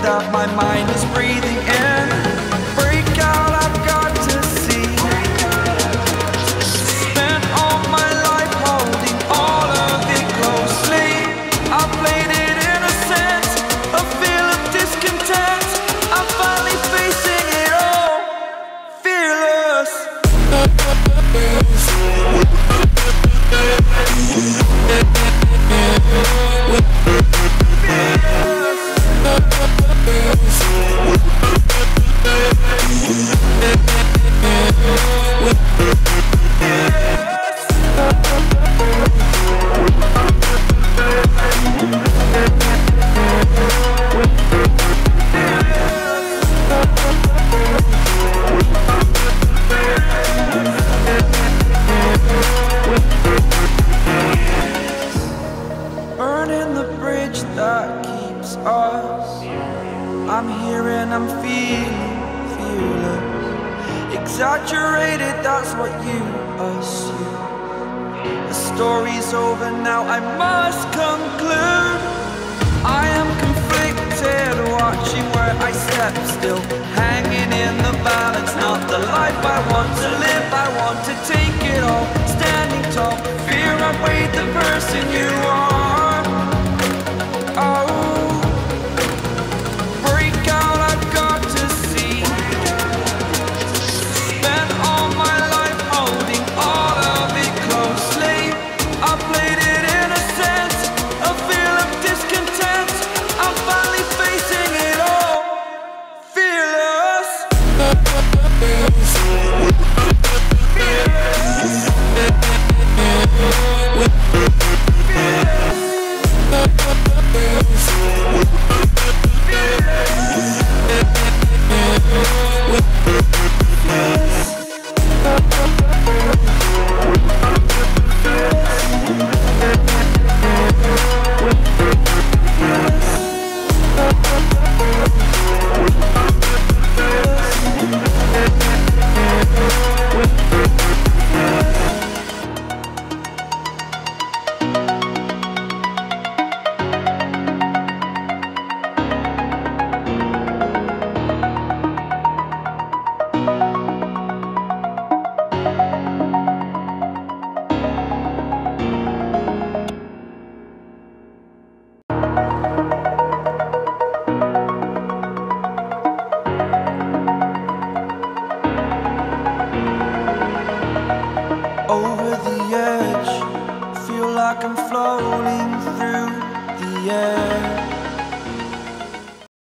that my mind is breathing in. Break out, I've got to see. Spent all my life holding all of it closely. I played it innocent, a feel of discontent. I'm finally facing it all, fearless. Burning the bridge that keeps us. I'm here and I'm feeling fearless. Exaggerated, that's what you assume. The story's over now, I must conclude. I am conflicted, watching where I step still, hanging in the balance. Not the life I want to live, I want to take it all. Standing tall, fear I weighed the person you are. Oh, break out, I've got to see. Spent all my life holding all of it closely. I played it innocent, a feel of discontent. I'm finally facing it all, fearless. Fearless.